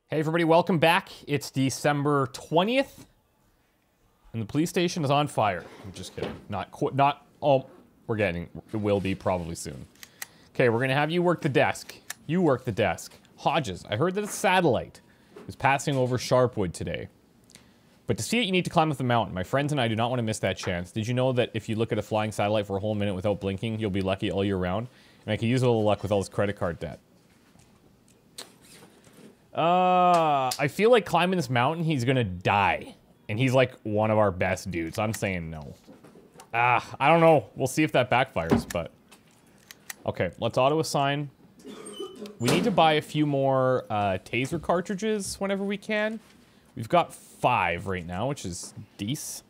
Hey everybody, welcome back. It's December 20th, and the police station is on fire. I'm just kidding. Oh, it will be probably soon. Okay, we're gonna have you work the desk. You work the desk. Hodges, I heard that a satellite is passing over Sharpwood today. But to see it, you need to climb up the mountain. My friends and I do not want to miss that chance. Did you know that if you look at a flying satellite for a whole minute without blinking, you'll be lucky all year round? And I could use a little luck with all this credit card debt. I feel like climbing this mountain, he's gonna die. And he's like one of our best dudes. I'm saying no. I don't know. We'll see if that backfires, but... Okay, let's auto-assign. We need to buy a few more taser cartridges whenever we can. We've got 5 right now, which is decent.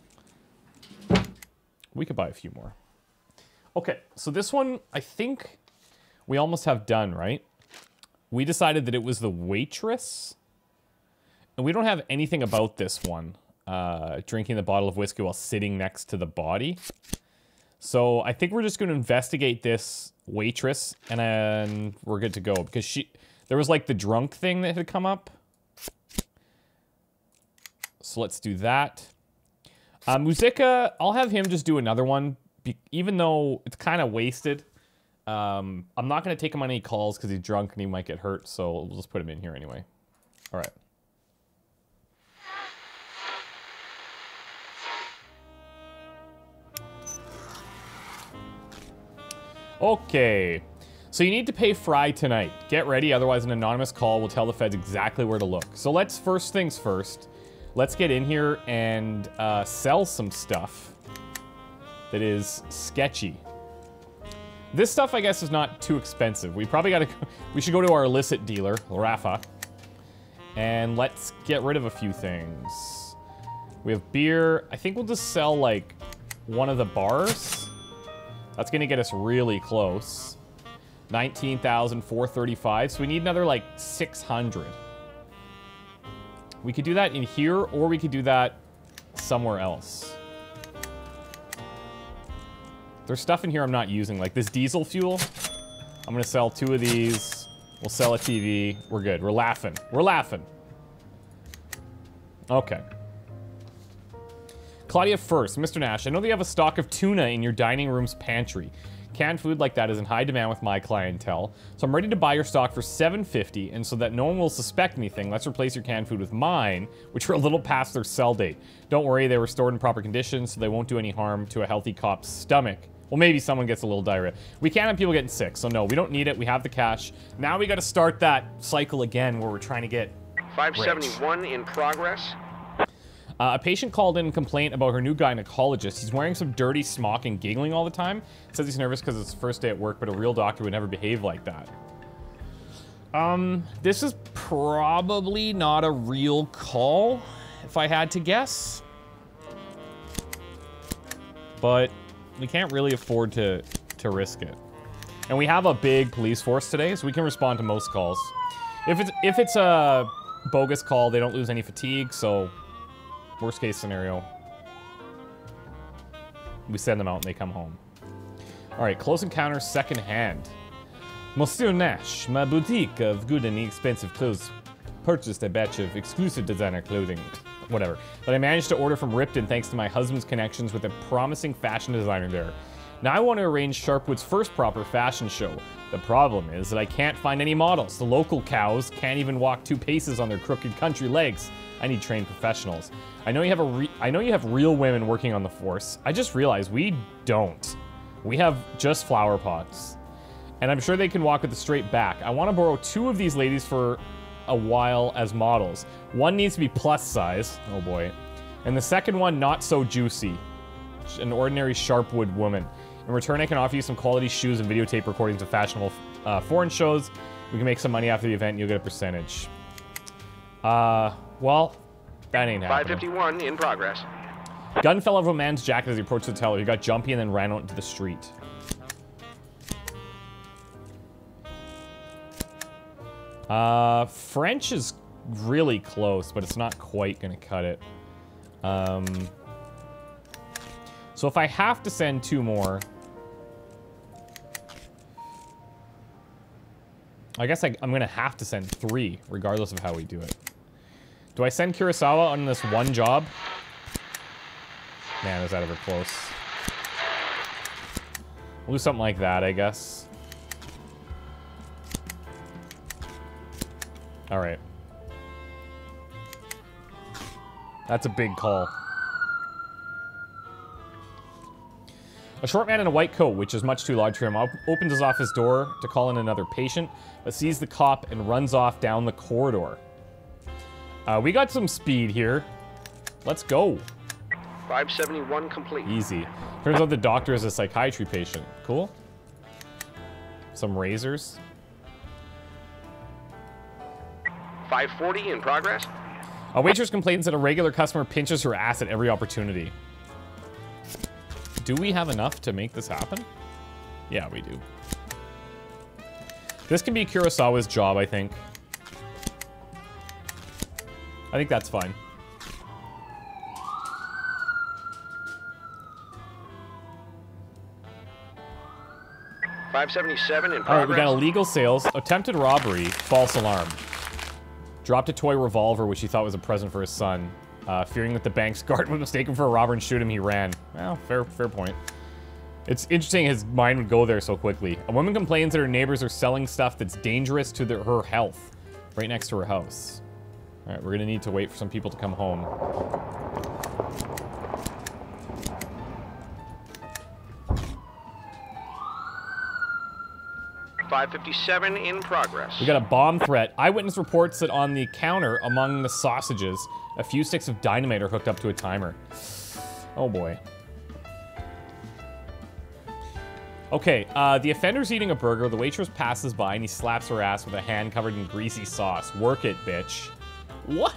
We could buy a few more. Okay, so this one, I think we almost have done, right? We decided that it was the waitress. And we don't have anything about this one. Drinking the bottle of whiskey while sitting next to the body. So I think we're just going to investigate this waitress. And then we're good to go. Because there was like the drunk thing that had come up. So let's do that. Muzika, I'll have him just do another one. Even though it's kind of wasted. I'm not going to take him on any calls because he's drunk and he might get hurt, so we'll just put him in here anyway. All right. Okay. So you need to pay Fry tonight. Get ready, otherwise an anonymous call will tell the feds exactly where to look. So let's, first things first, let's get in here and sell some stuff that is sketchy. This stuff, I guess, is not too expensive. We probably gotta... We should go to our illicit dealer, Rafa. And let's get rid of a few things. We have beer. I think we'll just sell, like, one of the bars. That's gonna get us really close. 19,435. So we need another, like, 600. We could do that in here, or we could do that somewhere else. There's stuff in here I'm not using, like this diesel fuel. I'm gonna sell 2 of these. We'll sell a TV. We're good. We're laughing. We're laughing. Okay. Claudia first. Mr. Nash, I know that you have a stock of tuna in your dining room's pantry. Canned food like that is in high demand with my clientele, so I'm ready to buy your stock for $7.50, and so that no one will suspect anything, let's replace your canned food with mine, which are a little past their sell date. Don't worry, they were stored in proper condition, so they won't do any harm to a healthy cop's stomach. Well, maybe someone gets a little diarrhea. We can't have people getting sick, so no, we don't need it. We have the cash. Now we got to start that cycle again where we're trying to get 571 rich. in progress. A patient called in and complained about her new gynecologist. He's wearing some dirty smock and giggling all the time. Says he's nervous because it's his first day at work, but a real doctor would never behave like that. This is probably not a real call, if I had to guess. But we can't really afford to risk it. And we have a big police force today, so we can respond to most calls. If it's a bogus call, they don't lose any fatigue, so worst case scenario, we send them out and they come home. All right, close encounter second hand. Monsieur Nash, my boutique of good and inexpensive clothes purchased a batch of exclusive designer clothing. Whatever. But I managed to order from Ripton thanks to my husband's connections with a promising fashion designer there. Now I want to arrange Sharpwood's first proper fashion show. The problem is that I can't find any models. The local cows can't even walk 2 paces on their crooked country legs. I need trained professionals. I know you have real women working on the force. I just realized we don't. We have just flower pots. And I'm sure they can walk with a straight back. I want to borrow 2 of these ladies for a while as models. One needs to be plus size, oh boy, and the second one not so juicy, an ordinary Sharpwood woman. In return, I can offer you some quality shoes and videotape recordings of fashionable foreign shows. We can make some money after the event and you'll get a percentage. Well, that ain't happening. 551 in progress. Gun fell out of a man's jacket as he approached the teller. He got jumpy and then ran out into the street. French is really close, but it's not quite gonna cut it. So if I have to send 2 more, I guess I'm gonna have to send 3, regardless of how we do it. Do I send Kurosawa on this one job? Man, is that ever close. We'll do something like that, I guess. Alright. That's a big call. A short man in a white coat, which is much too large for him, opens his office door to call in another patient, but sees the cop and runs off down the corridor. We got some speed here. Let's go. 571 complete. Easy. Turns out the doctor is a psychiatry patient. Cool. Some razors. 540 in progress. A waitress complains that a regular customer pinches her ass at every opportunity. Do we have enough to make this happen? Yeah, we do. This can be Kurosawa's job, I think. I think that's fine. $577 in progress. All right, we got illegal sales, attempted robbery, false alarm. Dropped a toy revolver, which he thought was a present for his son. Fearing that the bank's guard would mistake him for a robber and shoot him, he ran. Well, fair point. It's interesting his mind would go there so quickly. A woman complains that her neighbors are selling stuff that's dangerous to her health right next to her house. All right, we're gonna need to wait for some people to come home. $557 in progress. We got a bomb threat. Eyewitness reports that on the counter among the sausages, a few sticks of dynamite are hooked up to a timer. Oh boy. Okay, the offender's eating a burger. The waitress passes by and he slaps her ass with a hand covered in greasy sauce. Work it, bitch. What?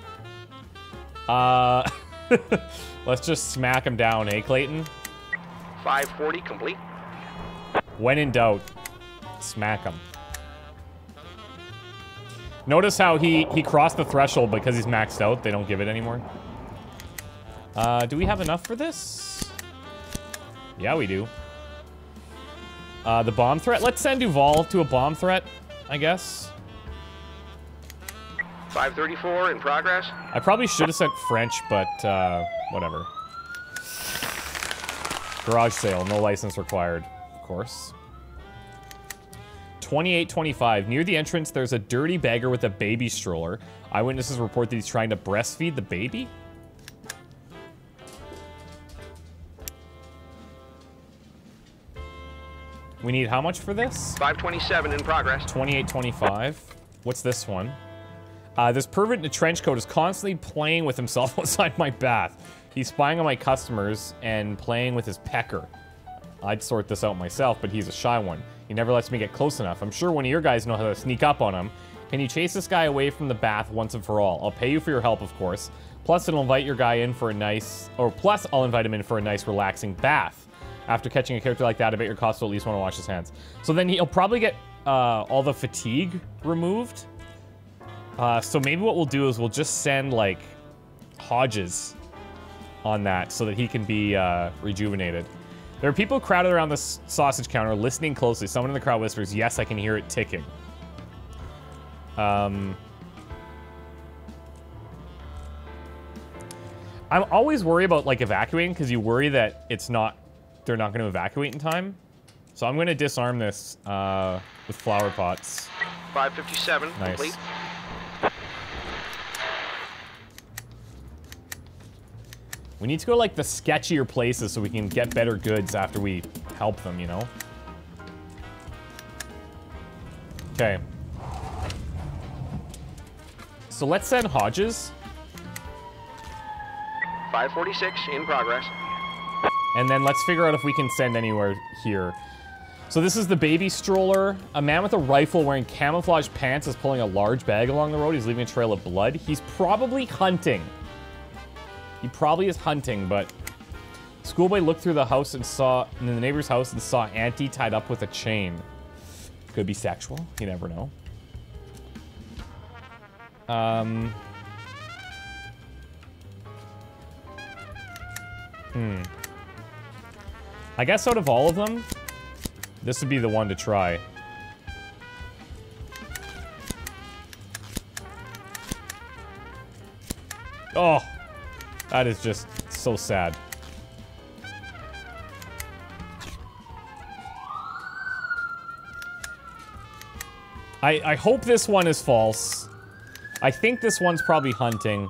Let's just smack him down, eh, Clayton? 540 complete. When in doubt, smack him. Notice how he crossed the threshold because he's maxed out. They don't give it anymore. Do we have enough for this? Yeah, we do. The bomb threat. Let's send Duval to a bomb threat, I guess. 534 in progress. I probably should have sent French, but whatever. Garage sale, no license required, of course. 2825. Near the entrance, there's a dirty beggar with a baby stroller. Eyewitnesses report that he's trying to breastfeed the baby. We need how much for this? 527 in progress. 2825. What's this one? This pervert in a trench coat is constantly playing with himself outside my bath. He's spying on my customers and playing with his pecker. I'd sort this out myself, but he's a shy one. He never lets me get close enough. I'm sure one of your guys know how to sneak up on him. Can you chase this guy away from the bath once and for all? I'll pay you for your help, of course. Plus, it'll invite your guy in for a nice... plus, I'll invite him in for a nice, relaxing bath. After catching a character like that, I bet your cost will at least want to wash his hands. So then he'll probably get all the fatigue removed. So maybe what we'll do is we'll just send, like, Hodges on that so that he can be rejuvenated. There are people crowded around the sausage counter listening closely. Someone in the crowd whispers, "Yes, I can hear it ticking." I'm always worried about, like, evacuating because you worry that they're not going to evacuate in time. So I'm going to disarm this with flower pots. 557 Nice. complete. We need to go, like, the sketchier places so we can get better goods after we help them, you know? Okay. So let's send Hodges. 546 in progress. And then let's figure out if we can send anywhere here. So this is the baby stroller. A man with a rifle wearing camouflage pants is pulling a large bag along the road. He's leaving a trail of blood. He's probably hunting. He probably is hunting, but... Schoolboy looked through the house and in the neighbor's house and saw Auntie tied up with a chain. Could be sexual. You never know. I guess out of all of them, this would be the one to try. Oh, that is just so sad. I hope this one is false. I think this one's probably hunting.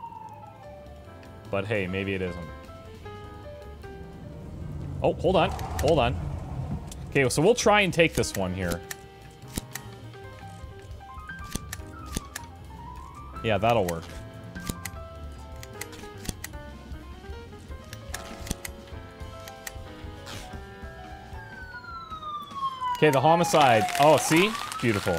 But hey, maybe it isn't. Oh, hold on. Hold on. Okay, so we'll try and take this one here. Yeah, that'll work. Okay, the homicide. Oh, see? Beautiful.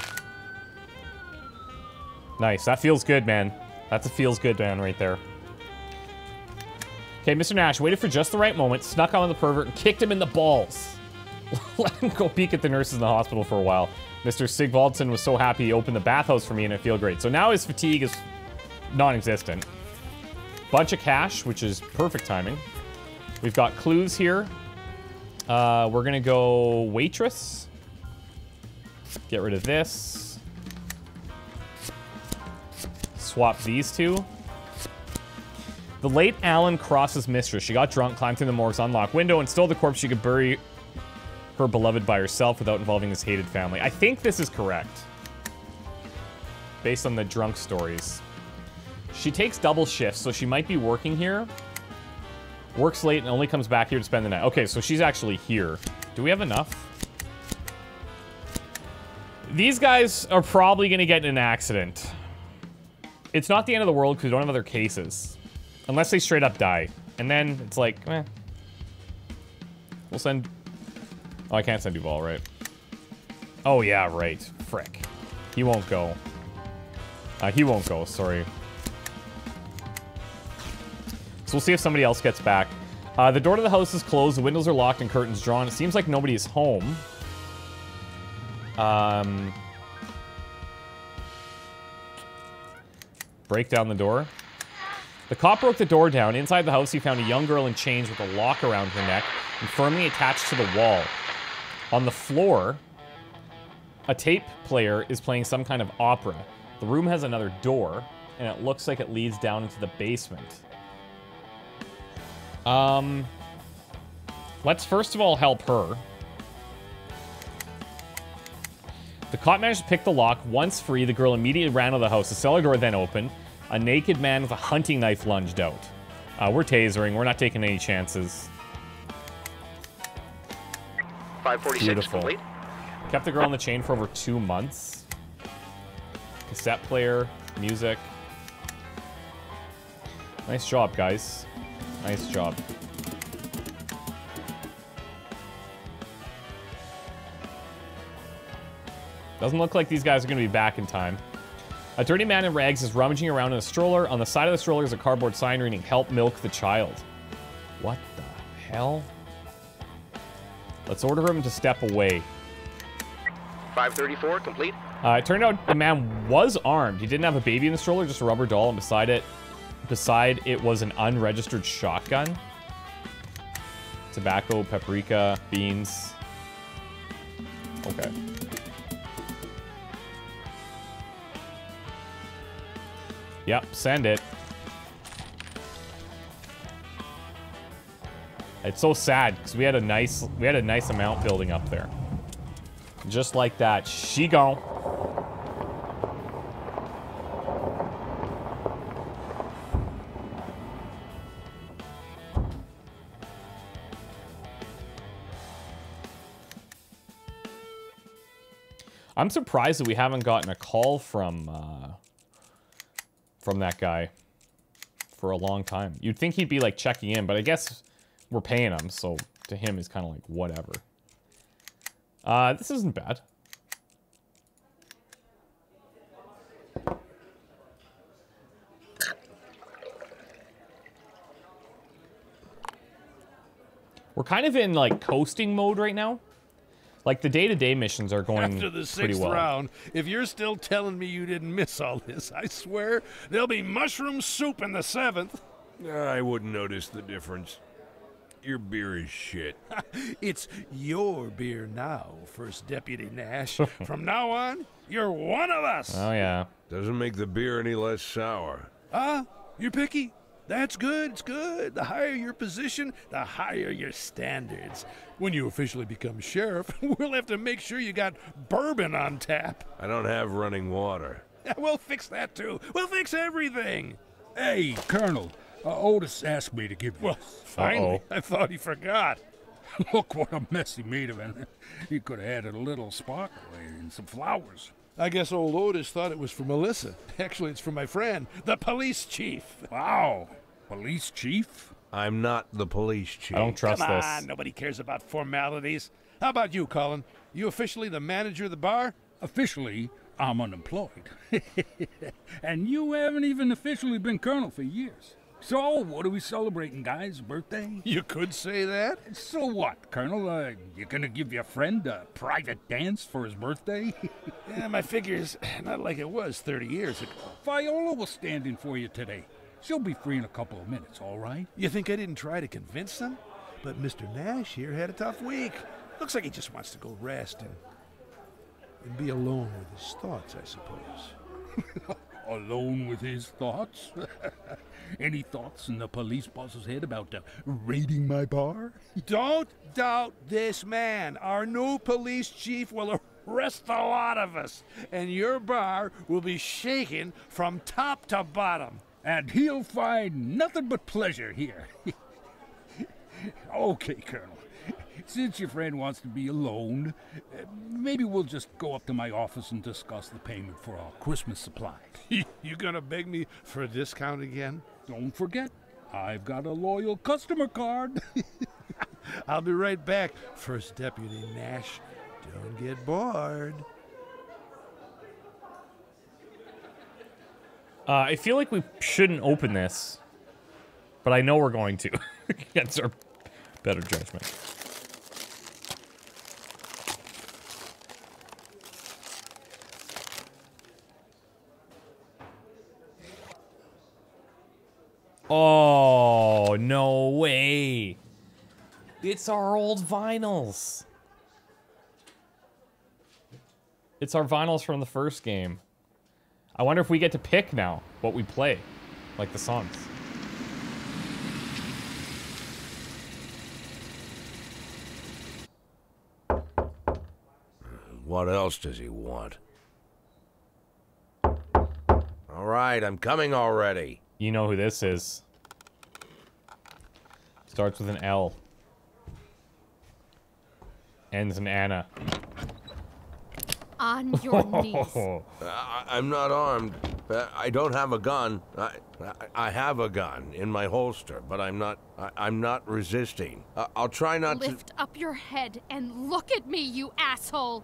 Nice. That feels good, man. That's a feels good man right there. Okay, Mr. Nash waited for just the right moment, snuck on the pervert, and kicked him in the balls. Let him go peek at the nurses in the hospital for a while. Mr. Sigvaldson was so happy he opened the bathhouse for me and it feel great. So now his fatigue is non-existent. Bunch of cash, which is perfect timing. We've got clues here. We're gonna go waitress. Get rid of this. Swap these two. The late Alan Cross's mistress. She got drunk, climbed through the morgue's unlocked window, and stole the corpse. She could bury her beloved by herself without involving his hated family. I think this is correct. Based on the drunk stories. She takes double shifts, so she might be working here. Works late and only comes back here to spend the night. Okay, so she's actually here. Do we have enough? These guys are probably going to get in an accident. It's not the end of the world because we don't have other cases. Unless they straight up die. And then it's like, eh. We'll send... Oh, I can't send Duval, right? Oh, yeah, right. Frick. He won't go. He won't go, sorry. So we'll see if somebody else gets back. The door to the house is closed, the windows are locked and curtains drawn. It seems like nobody is home. Break down the door. The cop broke the door down. Inside the house, he found a young girl in chains with a lock around her neck and firmly attached to the wall. On the floor, a tape player is playing some kind of opera. The room has another door, and it looks like it leads down into the basement. Let's first of all help her. The cop managed to pick the lock. Once free, the girl immediately ran out of the house. The cellar door then opened. A naked man with a hunting knife lunged out. We're tasering. We're not taking any chances. 546 Beautiful. complete. Kept the girl on the chain for over 2 months. Cassette player, music. Nice job, guys. Nice job. Doesn't look like these guys are going to be back in time. A dirty man in rags is rummaging around in a stroller. On the side of the stroller is a cardboard sign reading, "Help milk the child." What the hell? Let's order him to step away. 534 complete. It turned out the man was armed. He didn't have a baby in the stroller, just a rubber doll, and beside it was an unregistered shotgun. Tobacco, paprika, beans. Okay. Yep, send it. It's so sad because we had a nice amount building up there. Just like that, she gone. I'm surprised that we haven't gotten a call from that guy for a long time. You'd think he'd be like checking in, but I guess we're paying him, so to him he's kind of like whatever. This isn't bad. We're kind of in like coasting mode right now. Like, the day-to-day missions are going After the pretty sixth well. round, if you're still telling me you didn't miss all this, I swear there'll be mushroom soup in the seventh. I wouldn't notice the difference. Your beer is shit. It's your beer now, First Deputy Nash. From now on, you're one of us. Oh, yeah. Doesn't make the beer any less sour. Huh? You're picky? That's good, it's good. The higher your position, the higher your standards. When you officially become sheriff, we'll have to make sure you got bourbon on tap. I don't have running water. We'll fix that too. We'll fix everything. Hey, Colonel, Otis asked me to give you. Well, finally, Uh-oh. I thought he forgot. Look what a mess he made of it. He could have added a little sparkle and some flowers. I guess old Otis thought it was for Melissa. Actually, it's for my friend, the police chief. Wow, police chief? I'm not the police chief. I don't trust Come this. on, nobody cares about formalities. How about you, Colin? You officially the manager of the bar? Officially, I'm unemployed. And you haven't even officially been colonel for years. So, what are we celebrating, guys? Birthday? You could say that. So what, Colonel? You gonna give your friend a private dance for his birthday? Yeah, my figure's not like it was 30 years ago. Viola was standing for you today. She'll be free in a couple of minutes, all right? You think I didn't try to convince them? But Mr. Nash here had a tough week. Looks like he just wants to go rest and be alone with his thoughts, I suppose. Alone with his thoughts? Any thoughts in the police boss's head about raiding my bar? Don't doubt this man. Our new police chief will arrest a lot of us, and your bar will be shaken from top to bottom. And he'll find nothing but pleasure here. Okay, Colonel. Since your friend wants to be alone, maybe we'll just go up to my office and discuss the payment for our Christmas supplies. You gonna beg me for a discount again? Don't forget, I've got a loyal customer card. I'll be right back, First Deputy Nash. Don't get bored. I feel like we shouldn't open this, but I know we're going to. Against our better judgment. Oh, no way. It's our old vinyls. It's our vinyls from the first game. I wonder if we get to pick now what we play, like the songs. What else does he want? All right, I'm coming already. You know who this is. Starts with an L. Ends in Anna. On your knees. I'm not armed. I don't have a gun. I have a gun in my holster, but I'm not resisting. I'll try not to. Lift up your head and look at me, you asshole.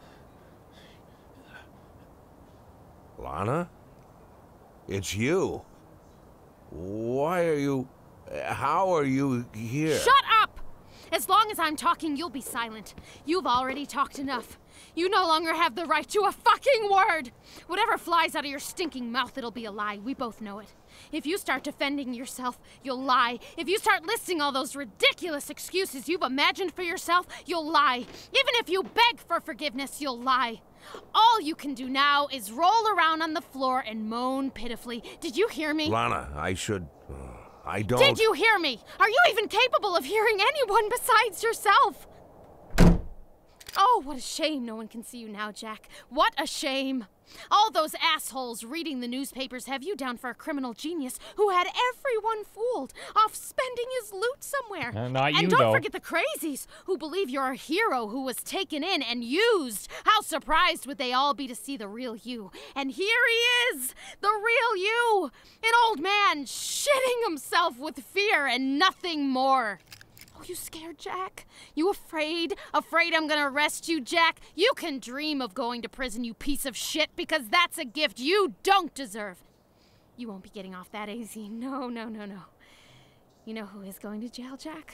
Lana? It's you. Why are you... How are you here? Shut up! As long as I'm talking, you'll be silent. You've already talked enough. You no longer have the right to a fucking word! Whatever flies out of your stinking mouth, it'll be a lie. We both know it. If you start defending yourself, you'll lie. If you start listing all those ridiculous excuses you've imagined for yourself, you'll lie. Even if you beg for forgiveness, you'll lie. All you can do now is roll around on the floor and moan pitifully. Did you hear me? Lana, I should... I don't... Did you hear me? Are you even capable of hearing anyone besides yourself? Oh, what a shame no one can see you now, Jack. What a shame. All those assholes reading the newspapers have you down for a criminal genius who had everyone fooled, off spending his loot somewhere. Not you, and don't though. forget the crazies who believe you're a hero who was taken in and used. How surprised would they all be to see the real you? And here he is, the real you, an old man shitting himself with fear and nothing more. Oh, you scared, Jack? You afraid? Afraid I'm gonna arrest you, Jack? You can dream of going to prison, you piece of shit, because that's a gift you don't deserve. You won't be getting off that easy. No, no, no, no. You know who is going to jail, Jack?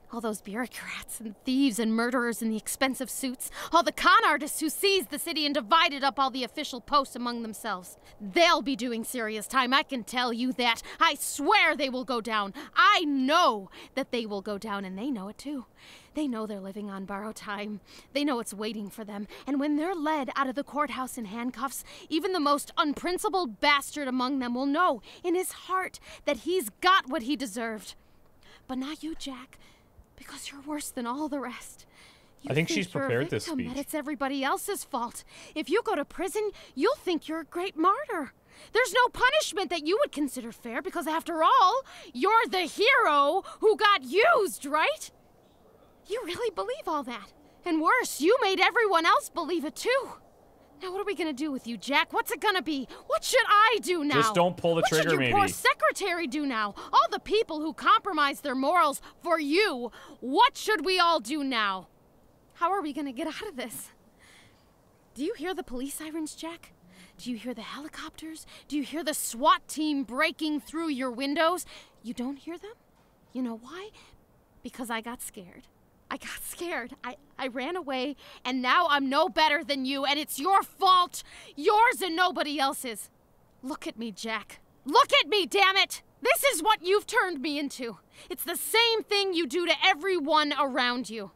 All those bureaucrats and thieves and murderers in the expensive suits. All the con artists who seized the city and divided up all the official posts among themselves. They'll be doing serious time, I can tell you that. I swear they will go down. I know that they will go down, and they know it too. They know they're living on borrowed time. They know it's waiting for them. And when they're led out of the courthouse in handcuffs, even the most unprincipled bastard among them will know in his heart that he's got what he deserved. But not you, Jack. Because you're worse than all the rest. You I think she's you're a prepared this victim, speech. That it's everybody else's fault. If you go to prison, you'll think you're a great martyr. There's no punishment that you would consider fair because, after all, you're the hero who got used, right? You really believe all that. And worse, you made everyone else believe it too. Now what are we gonna do with you, Jack? What's it gonna be? What should I do now? Just don't pull the trigger, What should your poor maybe. secretary do now? All the people who compromised their morals for you. What should we all do now? How are we gonna get out of this? Do you hear the police sirens, Jack? Do you hear the helicopters? Do you hear the SWAT team breaking through your windows? You don't hear them? You know why? Because I got scared. I got scared. I ran away, and now I'm no better than you, and it's your fault. Yours and nobody else's. Look at me, Jack. Look at me, damn it! This is what you've turned me into. It's the same thing you do to everyone around you.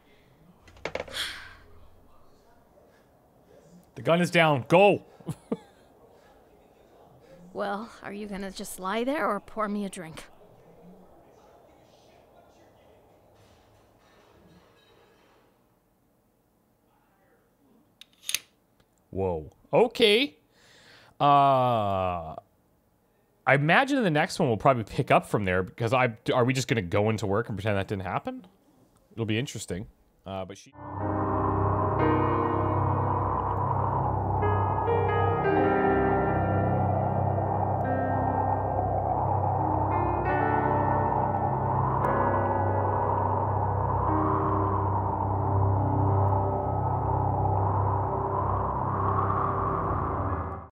The gun is down. Go! Well, are you gonna just lie there or pour me a drink? Whoa. Okay. I imagine in the next one we'll probably pick up from there because are we just going to go into work and pretend that didn't happen? It'll be interesting. But she...